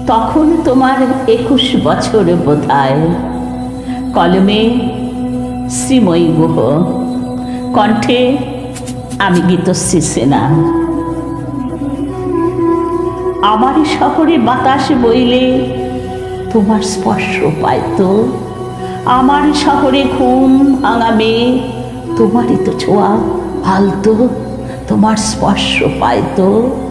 তখন তোমার 21 বছর বোধহয়। কলমে শ্রীময়ী গুহ, কণ্ঠে আমি গীতশ্রী সেনা। আমার শহরে বাতাস বইলে তোমার স্পর্শ পাইতো, আমার শহরে ঘুম ভাঙাবে তোমারই তো ছোঁয়া ফালতো, তোমার স্পর্শ পাইতো।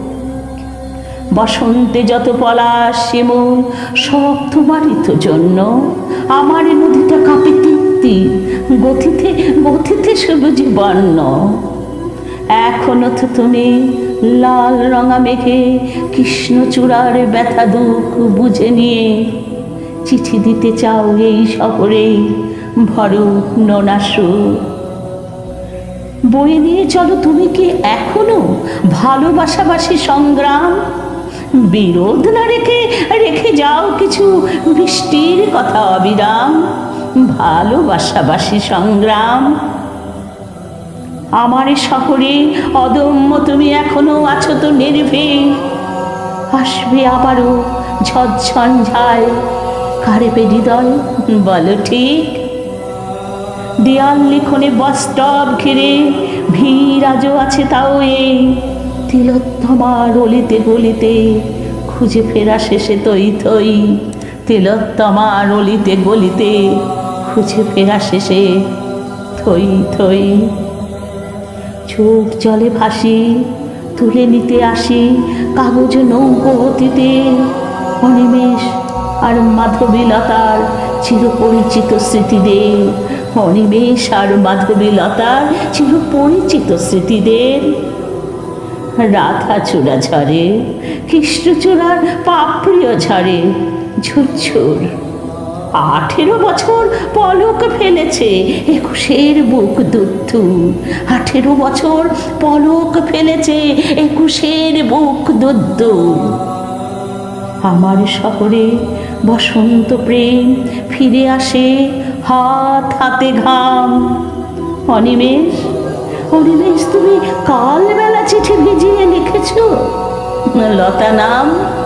বসন্তে যত পলাশ শিমুল সব তোমারই তো জন্য, আমার নদীটা কাঁপে তৃপ্তি গতিতে গতিতে সবুজ বর্ণ। এখনো তো তুমি লাল রঙা মেঘে কৃষ্ণচূড়ার ব্যথা দুঃখ বুঝে নিয়ে চিঠি দিতে চাও এই শহরে ভরো নোনাসু। বয়ে নিয়ে চলো তুমি কি এখনো ভালোবাসাবাসী সংগ্রাম, বিরোধ না রেখে রেখে যাও কিছু বৃষ্টির কথা অবিরাম, ভালোবাসাবাসী সংগ্রাম। আমার শহরে অদম্য তুমি এখনো আছো তো নির্ভীক, আসবে আবারও ঝড়ঝঞ্ঝায় কারেবে হৃদয় বলো ঠিক। দেয়াল লিখনে বাসস্টপ ঘিরে ভিড় আজও আছে, তাও এই তিলোত্তমার অলিতে গলিতে খুঁজে ফেরা শেষে তৈ থই, তিলোত্তমার অলিতে গলিতে খুঁজে ফেরা শেষে থই থই। চোখ জলে ভাসি তুলে নিতে আসি কাগজ নৌকো অতীতে, অনিমেষ আর মাধবীলতার চিরপরিচিত স্মৃতিদের, অনিমেষ আর মাধবীলতার চিরপরিচিত স্মৃতিদের। রাধা চূড়া ঝরে, কৃষ্ণচূড়ার পাপড়িও ঝরে ঝুরঝুর। 18 বছর পলক ফেলেছে 21-এর বুক দুধু, 18 বছর পলক ফেলেছে 21-এর বুক দুধু। আমার শহরে বসন্ত প্রেম ফিরে আসে হাত হাতে ঘাম। অনিমেষ অনিমেষ তুমি কাল বেলা চিঠি ভিজিয়ে লিখেছ লতা নাম।